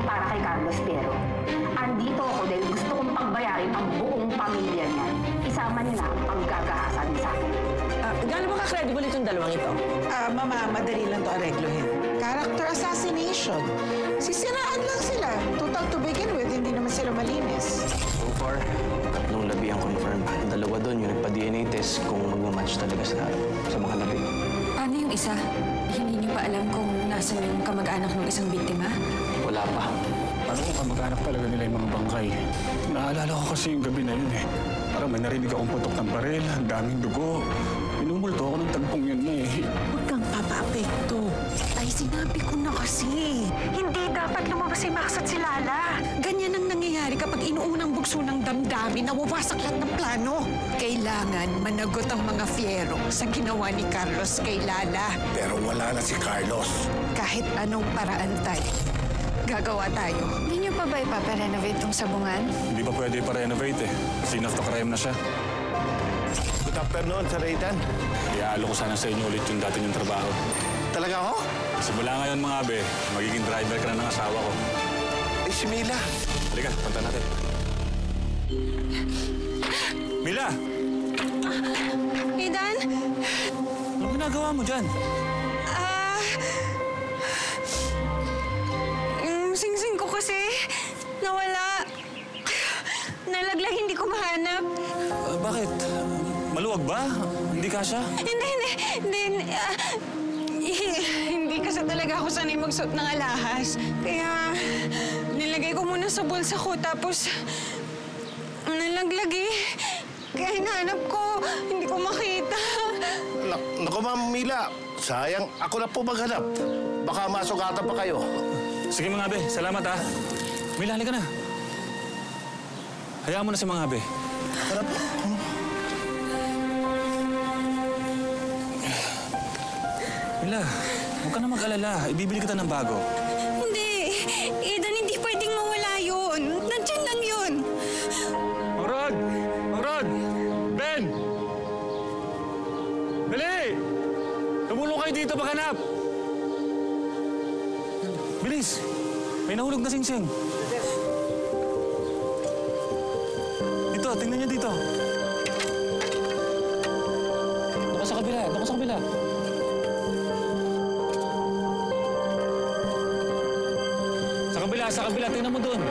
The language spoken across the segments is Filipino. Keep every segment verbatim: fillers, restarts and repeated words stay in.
lang para kay Carlos Pero. Andito ako dahil gusto kong pagbayarin ang buong pamilya niya. Isama nila ang paggagahasa din sa akin. Uh, Gaano ba ka-credible itong dalawang ito? Ah, Mama, madali lang to areglohin. Character assassination. Sisiraan lang sila. Total to begin with, hindi naman sila malinis. So far, tatlong labi ang confirm. Dalawa doon yung nagpa-D N A test kung magmamatch talaga sa, sa mga labi. Paano yung isa? Hindi niyo pa alam kung nasan yung kamag-anak ng isang biktima? Wala pa. Paano kung kamag-anak talaga nila yung mga bangkay? Naalala ko kasi yung gabi na yun eh. Parang may narinig akong putok ng baril, ang daming dugo. Inumulto ako ng tagpong yun na eh. Huwag kang papaapekto. Ay, sinabi ko na kasi. Hindi dapat lumabas si Max at si Lala. Ganyan ang nangyayari kapag inuunang bugso ng damdamin, nawawasak lahat ng plano. Kailangan managot ang mga fiero sa ginawa ni Carlos kay Lala. Pero wala na si Carlos. Kahit anong paraan tayo, gagawa tayo. Hindi niyo pa ba ipaparenovate tong sabungan? Hindi pa pwede pa-renovate eh. Scene of the crime na siya. Good afternoon, Sir Ethan. Iaalok ko sana sa inyo ulit yung dati niyong trabaho. Talaga ako? Simula ngayon mga abe, magiging driver ka na ng asawa ko. Eh, si Mila. Halika, punta natin. Mila! Aidan? Anong ginagawa mo dyan? Ah... yung sing-sing ko kasi nawala. Nalaglag, hindi ko mahanap. Uh, bakit? Maluwag ba? Hindi kasya? Hindi, hindi, hindi. ah, hindi kasi talaga ako sanay magsuot ng alahas. Kaya nilagay ko muna sa bulsa ko tapos nalaglag eh. Kaya hinahanap ko, hindi ko makita. Na Naku, Ma'am Mila. Sayang, ako na po maghanap. Baka masugatan pa kayo. Sige mga abe, salamat ha. Mila, halika na. Hayaan mo na si mga abe. Tara po. Mila, huwag ka na mag-alala. Ibibili kita ng bago. Hindi. Aidan, hindi pwedeng mawala yun. Nandiyan lang yun. Mang Rod! Mang Rod! Ben! Dali! Tumulong kayo dito paghanap! Bilis! May nahulog na singsing. Dito, tingnan niyo dito. Doon sa kabila, doon sa kabila. Sa kabila, sa kabila, tingnan mo doon.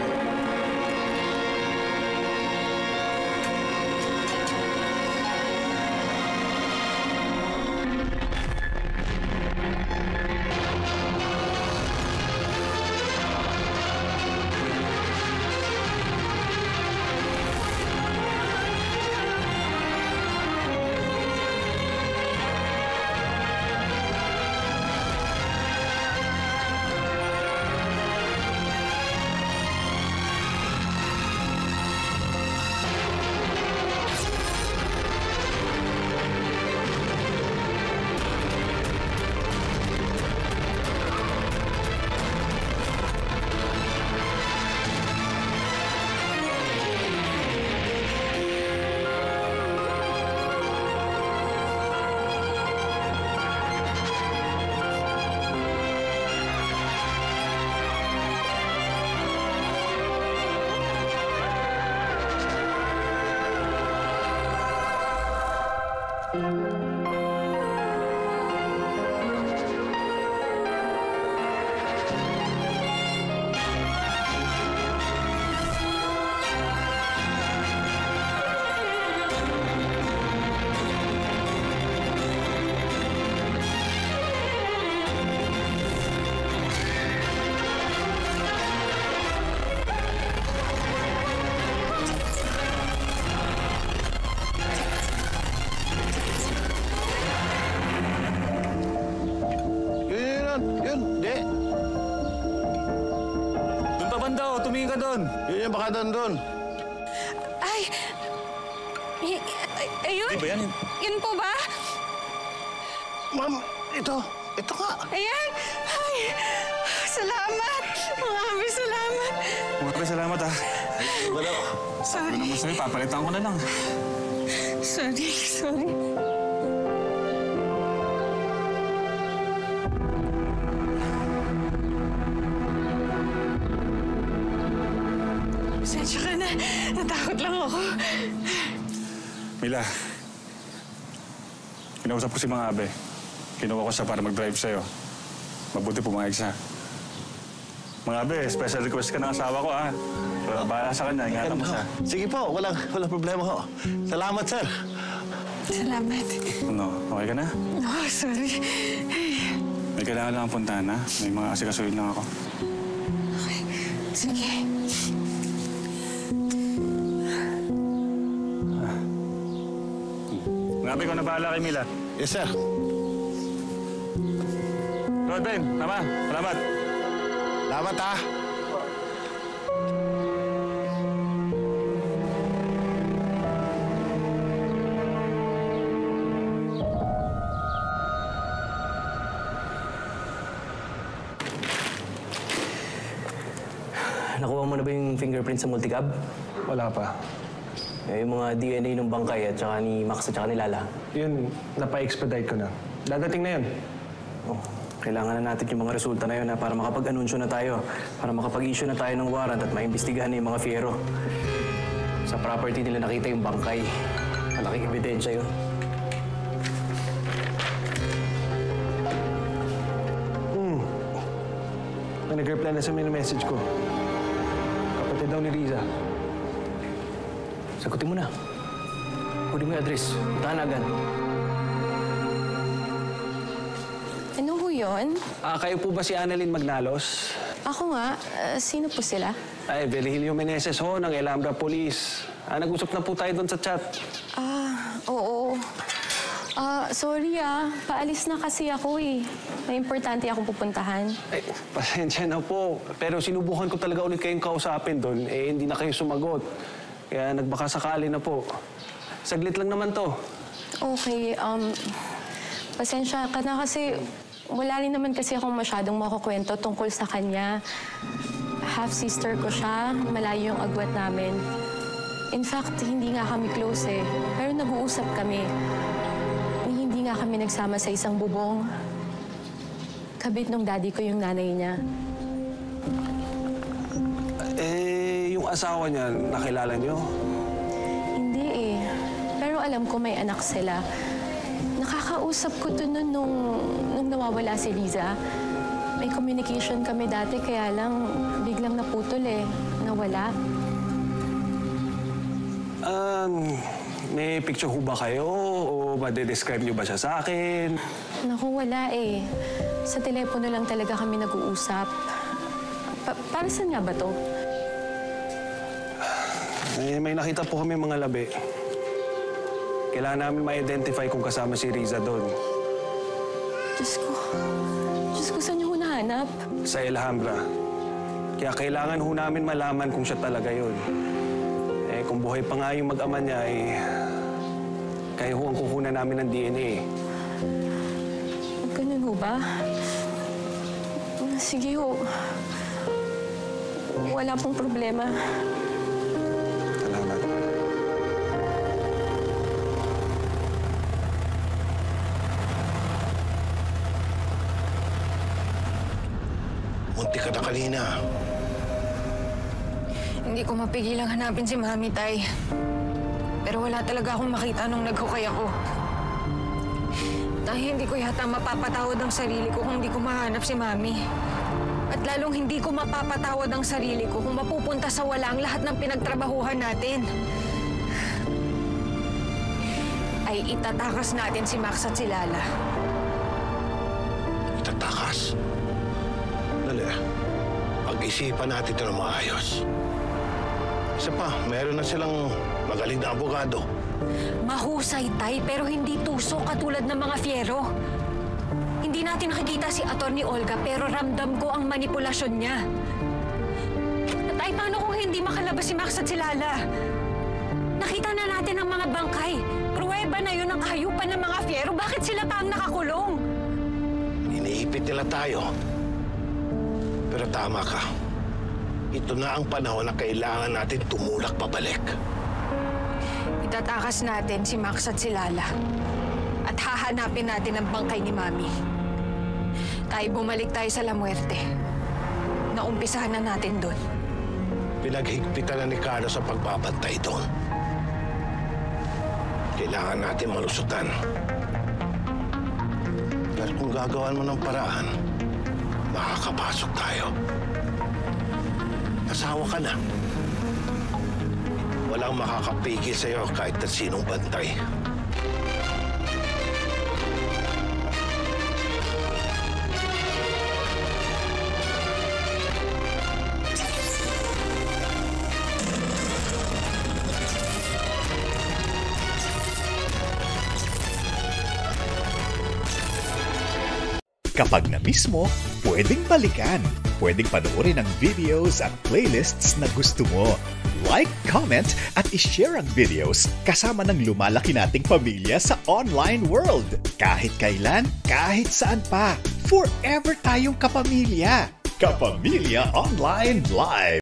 Tumingin ka doon. Yun yung baka doon doon. Ay! Y- ay- ayun? Di ba yan? Yun po ba? Ma'am, ito. Ito nga. Ayan! Ay! Salamat! Mga abi, salamat! Mga abe, salamat ha. Wala. Sorry. Ano naman sa'yo, papalitan ko na lang. Sorry, sorry. Natakot lang ako. Mila, kinausap ko si Mang Abe. Kinuha ko siya para mag-drive sa'yo. Mabuti pumayag siya. Mang Abe, special request ka ng asawa ko, ha? Pero bahala sa kanya, ingatan mo siya. Sige po, walang, walang problema ho. Salamat, sir. Salamat. Ano, okay ka na? Oh, sorry. May kailangan lang ang puntahan, ha? May mga asikasuhin lang ako. Sige. Mang Abe, ikaw na bahala kay Mila. Yes, sir. Lord Ben, tama. Salamat. Salamat, ha. Nakuha mo na ba yung fingerprint sa multicab? Wala pa. Eh, yung mga D N A ng bangkay at saka ni Max at saka ni Lala. Yun, napa-expedite ko na. Dadating na yun. Oh, kailangan na natin yung mga resulta na yun ha, para makapag-anunsyo na tayo. Para makapag-issue na tayo ng warrant at maimbestigahan na yung mga fiero. Sa property nila nakita yung bangkay. Malaking ebidensya yun. May nag-reply na sa mini-message ko. Kapatid daw ni Riza. Sagutin mo na. Kunin mo yung address. Puntahan na agad. Ano ho yun? Ah, kayo po ba si Annalyn Magnalos? Ako nga. Ah, sino po sila? Ay, Belihilio Meneses ho, ng Elambra Police. Ah, nag-usap na po tayo doon sa chat. Ah, oo. Ah, sorry ah. Paalis na kasi ako eh. May importante akong pupuntahan. Ay, pasensya na po. Pero sinubukan ko talaga ulit kayong kausapin doon. Eh, hindi na kayo sumagot. Kaya nagbaka sakali na po. Saglit lang naman to. Okay, um... pasensya ka na kasi wala rin naman kasi akong masyadong makukwento tungkol sa kanya. Half-sister ko siya. Malayo yung agwat namin. In fact, hindi nga kami close eh. Pero nag-uusap kami. Hindi nga kami nagsama sa isang bubong. Kabit nung daddy ko yung nanay niya. Eh, yung asawa niya, nakilala niyo? Hindi eh. Pero alam ko may anak sila. Nakakausap ko to nun nung, nung nawawala si Riza. May communication kami dati, kaya lang biglang naputol eh. Nawala. Um, may picture ho ba kayo? O madedescribe niyo ba siya sa akin? Naku, wala eh. Sa telepono lang talaga kami nag-uusap. Pa para saan nga ba to? Eh, may nakita po kami mga labi. Kailangan namin ma-identify kung kasama si Riza doon. Diyos ko. Diyos ko, saan niyo ho nahanap? Sa Elhambra. Kaya kailangan ho namin malaman kung siya talaga yun. Eh, kung buhay pa nga yung mag-ama niya, eh... kaya ho ang kukunan namin ng D N A. Ganun ho ba? Sige ho. Wala pong problema. Salamat. Munti ka na kanina. Hindi ko mapigilang hanapin si Mami, Tay. Pero wala talaga akong makita nung naghukay ako. Dahil hindi ko yata mapapatawad ang sarili ko kung hindi ko mahanap si Mami. At lalong hindi ko mapapatawad ang sarili ko kung mapupunta sa wala ang lahat ng pinagtrabahuhan natin. Ay itatakas natin si Max at si Lala. Itatakas. Dali, pag-isipan natin ito ng maayos. Isa pa, meron na silang magaling na abogado. Mahusay, Tay, pero hindi tuso katulad ng mga fiero. Hindi natin nakikita si Atty. Olga, pero ramdam ko ang manipulasyon niya. Tay, paano kung hindi makalabas si Max at si Lala? Nakita na natin ang mga bangkay. Pruweba na yun ang kahayupan ng mga fiero. Bakit sila pa ang nakakulong? Iniipit nila tayo. Pero tama ka. Ito na ang panahon na kailangan natin tumulak pabalik. Itatakas natin si Max at si Lala. At hahanapin natin ang bangkay ni Mami. Tayo bumalik tayo sa La Muerte. Naumpisahan na natin doon. Pinaghigpitan na ni Carlo sa pagbabantay doon. Kailangan natin malusutan. Pero kung gagawan mo ng paraan, makakapasok tayo. Asawa ka na. Walang makakapigil sa'yo kahit na sinong bantay. Kapag na-miss mo, pwedeng balikan. Pwedeng panoorin ang videos at playlists na gusto mo. Like, comment, at ishare ang videos kasama ng lumalaki nating pamilya sa online world. Kahit kailan, kahit saan pa. Forever tayong kapamilya. Kapamilya Online Live.